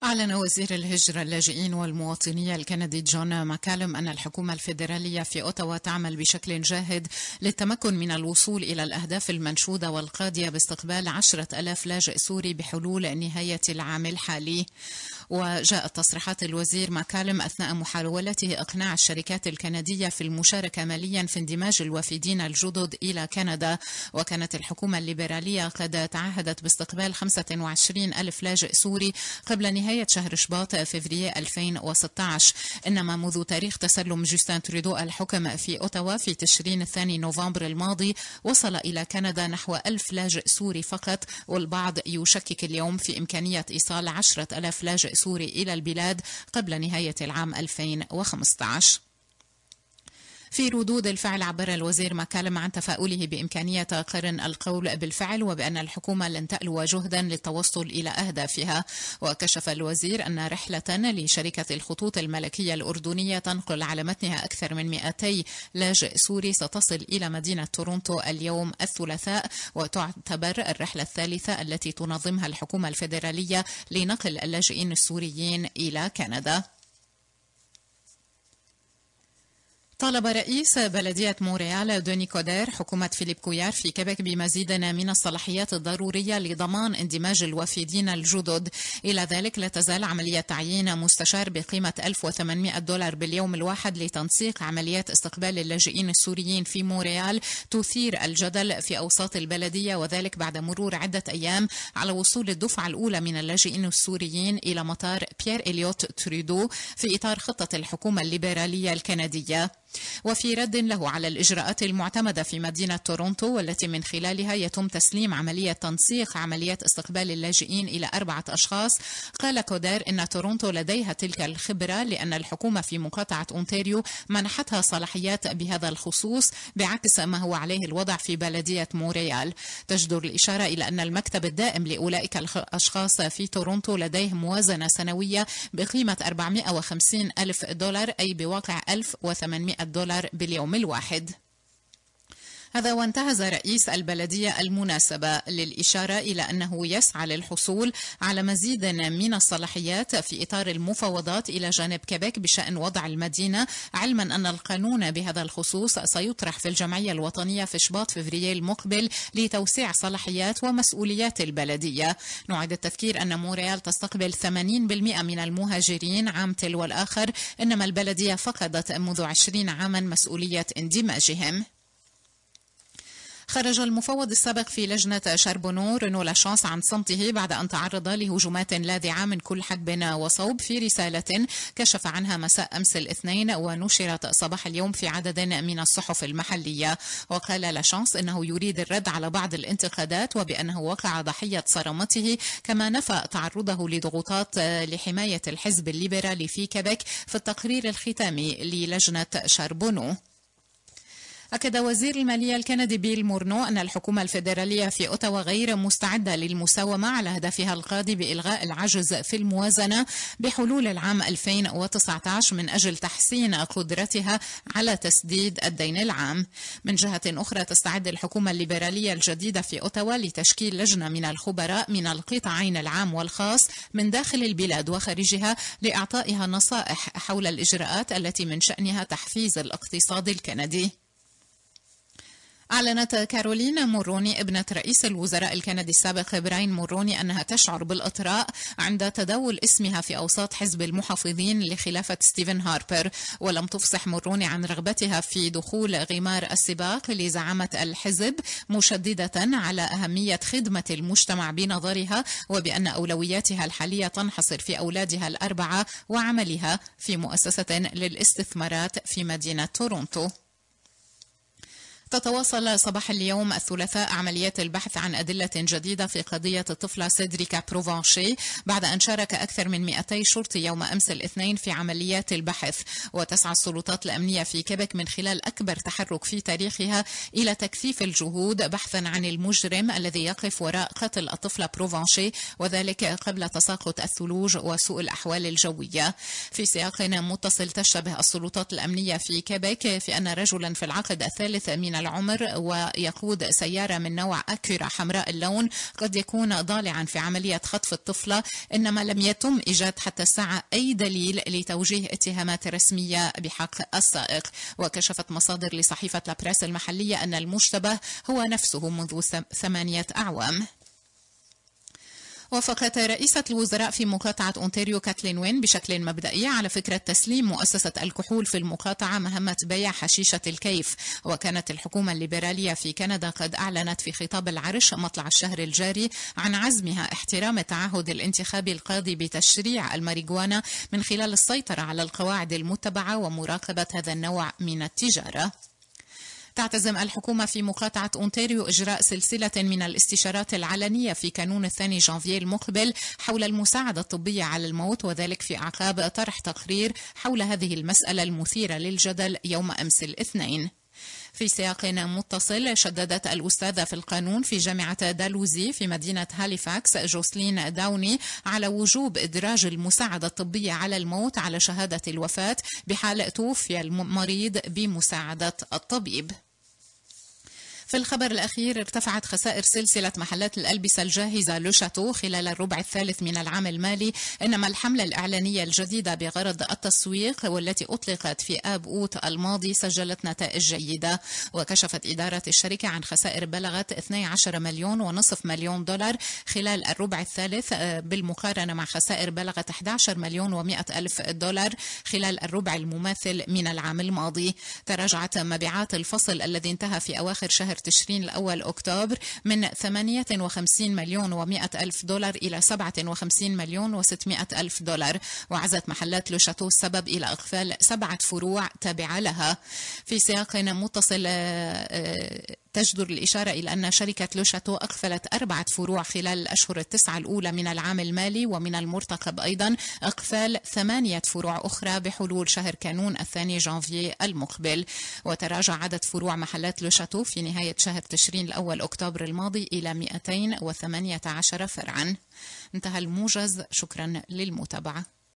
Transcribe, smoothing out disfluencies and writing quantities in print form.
أعلن وزير الهجرة اللاجئين والمواطنية الكندي جون ماكالم أن الحكومة الفيدرالية في أوتاوا تعمل بشكل جاهد للتمكن من الوصول إلى الأهداف المنشودة والقادية باستقبال 10,000 لاجئ سوري بحلول نهاية العام الحالي. وجاءت تصريحات الوزير ماكالم أثناء محاولته إقناع الشركات الكندية في المشاركة ماليا في اندماج الوافدين الجدد إلى كندا. وكانت الحكومة الليبرالية قد تعهدت باستقبال 25,000 لاجئ سوري قبل نهاية شهر شباط فبراير 2016. إنما منذ تاريخ تسلم جوستين ترودو الحكم في أوتاوا في تشرين الثاني نوفمبر الماضي وصل إلى كندا نحو 1000 لاجئ سوري فقط، والبعض يشكك اليوم في إمكانية إيصال 10,000 لاجئ سوري إلى البلاد قبل نهاية العام 2015. في ردود الفعل عبر الوزير ماكالم عن تفاؤله بإمكانية قرن القول بالفعل وبأن الحكومة لن تألو جهدا للتوصل إلى أهدافها. وكشف الوزير أن رحلة لشركة الخطوط الملكية الأردنية تنقل على متنها أكثر من 200 لاجئ سوري ستصل إلى مدينة تورونتو اليوم الثلاثاء، وتعتبر الرحلة الثالثة التي تنظمها الحكومة الفيدرالية لنقل اللاجئين السوريين إلى كندا. طالب رئيس بلدية مونريال دوني كودير حكومة فيليب كويار في كيبيك بمزيد من الصلاحيات الضرورية لضمان اندماج الوافدين الجدد. إلى ذلك لا تزال عملية تعيين مستشار بقيمة $1,800 باليوم الواحد لتنسيق عمليات استقبال اللاجئين السوريين في مونريال تثير الجدل في أوساط البلدية، وذلك بعد مرور عدة أيام على وصول الدفعة الأولى من اللاجئين السوريين إلى مطار بيير إليوت ترودو في إطار خطة الحكومة الليبرالية الكندية. وفي رد له على الإجراءات المعتمدة في مدينة تورونتو والتي من خلالها يتم تسليم عملية تنسيق عمليات استقبال اللاجئين إلى 4 أشخاص، قال كودير إن تورونتو لديها تلك الخبرة لأن الحكومة في مقاطعة أونتاريو منحتها صلاحيات بهذا الخصوص بعكس ما هو عليه الوضع في بلدية مونريال. تجدر الإشارة إلى أن المكتب الدائم لأولئك الأشخاص في تورونتو لديه موازنة سنوية بقيمة $450,000 أي بواقع $1,800 باليوم الواحد. هذا وانتهز رئيس البلدية المناسبة للإشارة إلى أنه يسعى للحصول على مزيد من الصلاحيات في إطار المفاوضات إلى جانب كيبيك بشأن وضع المدينة، علما أن القانون بهذا الخصوص سيطرح في الجمعية الوطنية في شباط فبراير المقبل لتوسيع صلاحيات ومسؤوليات البلدية. نعيد التذكير أن مونريال تستقبل 80% من المهاجرين عام تلو الآخر، إنما البلدية فقدت منذ 20 عاما مسؤولية اندماجهم. خرج المفوض السابق في لجنة شاربونو رينو لاشانس عن صمته بعد أن تعرض لهجومات لاذعة من كل حدب وصوب في رسالة كشف عنها مساء أمس الاثنين ونشرت صباح اليوم في عدد من الصحف المحلية. وقال لاشانس إنه يريد الرد على بعض الانتقادات وبأنه وقع ضحية صرامته، كما نفى تعرضه لضغوطات لحماية الحزب الليبرالي في كيبيك في التقرير الختامي للجنة شاربونو. أكد وزير المالية الكندي بيل مورنو أن الحكومة الفيدرالية في أوتاوا غير مستعدة للمساومة على هدفها القاضي بإلغاء العجز في الموازنة بحلول العام 2019 من أجل تحسين قدرتها على تسديد الدين العام. من جهة أخرى تستعد الحكومة الليبرالية الجديدة في أوتاوا لتشكيل لجنة من الخبراء من القطاعين العام والخاص من داخل البلاد وخارجها لإعطائها نصائح حول الإجراءات التي من شأنها تحفيز الاقتصاد الكندي. أعلنت كارولين موروني ابنة رئيس الوزراء الكندي السابق براين موروني أنها تشعر بالإطراء عند تداول اسمها في أوساط حزب المحافظين لخلافة ستيفن هاربر، ولم تفصح موروني عن رغبتها في دخول غمار السباق لزعامة الحزب، مشددة على أهمية خدمة المجتمع بنظرها وبأن أولوياتها الحالية تنحصر في أولادها الأربعة وعملها في مؤسسة للاستثمارات في مدينة تورونتو. تتواصل صباح اليوم الثلاثاء عمليات البحث عن أدلة جديدة في قضية الطفلة سيدريكا بروفانشي بعد أن شارك أكثر من 200 شرطي يوم أمس الاثنين في عمليات البحث. وتسعى السلطات الأمنية في كيبيك من خلال أكبر تحرك في تاريخها إلى تكثيف الجهود بحثا عن المجرم الذي يقف وراء قتل الطفلة بروفانشي، وذلك قبل تساقط الثلوج وسوء الأحوال الجوية. في سياق متصل تشتبه السلطات الأمنية في كيبيك في أن رجلا في العقد الثالث من العمر ويقود سيارة من نوع أكورا حمراء اللون قد يكون ضالعا في عملية خطف الطفلة، إنما لم يتم إيجاد حتى الساعة أي دليل لتوجيه اتهامات رسمية بحق السائق. وكشفت مصادر لصحيفة لابريس المحلية أن المشتبه هو نفسه منذ 8 أعوام. وافقت رئيسة الوزراء في مقاطعة أونتاريو كاتلين وين بشكل مبدئي على فكرة تسليم مؤسسة الكحول في المقاطعة مهمة بيع حشيشة الكيف. وكانت الحكومة الليبرالية في كندا قد أعلنت في خطاب العرش مطلع الشهر الجاري عن عزمها احترام التعهد الانتخابي القاضي بتشريع الماريجوانا من خلال السيطرة على القواعد المتبعة ومراقبة هذا النوع من التجارة. تعتزم الحكومة في مقاطعة أونتاريو إجراء سلسلة من الاستشارات العلنية في كانون 2 جانفييه المقبل حول المساعدة الطبية على الموت، وذلك في أعقاب طرح تقرير حول هذه المسألة المثيرة للجدل يوم أمس الاثنين. في سياق متصل، شددت الأستاذة في القانون في جامعة دالوزي في مدينة هاليفاكس جوسلين داوني على وجوب إدراج المساعدة الطبية على الموت على شهادة الوفاة بحال توفي المريض بمساعدة الطبيب. في الخبر الأخير، ارتفعت خسائر سلسلة محلات الألبسة الجاهزة لو شاتو خلال الربع الثالث من العام المالي، إنما الحملة الإعلانية الجديدة بغرض التسويق والتي أطلقت في آب أوت الماضي سجلت نتائج جيدة. وكشفت إدارة الشركة عن خسائر بلغت 12 مليون ونصف مليون دولار خلال الربع الثالث، بالمقارنة مع خسائر بلغت 11 مليون و100 ألف دولار خلال الربع المماثل من العام الماضي. تراجعت مبيعات الفصل الذي انتهى في أواخر شهر تشرين الأول أكتوبر من 58 مليون و100 ألف دولار إلى 57 مليون و600 ألف دولار. وعزت محلات لو شاتو السبب إلى إقفال 7 فروع تابعة لها. في سياق متصل، تجدر الإشارة إلى أن شركة لو شاتو أقفلت 4 فروع خلال الأشهر التسعة الأولى من العام المالي، ومن المرتقب أيضا إقفال 8 فروع أخرى بحلول شهر كانون 2 جانفييه المقبل. وتراجع عدد فروع محلات لو شاتو في نهاية شهر تشرين الأول أكتوبر الماضي إلى 218 فرعا. انتهى الموجز، شكرا للمتابعة.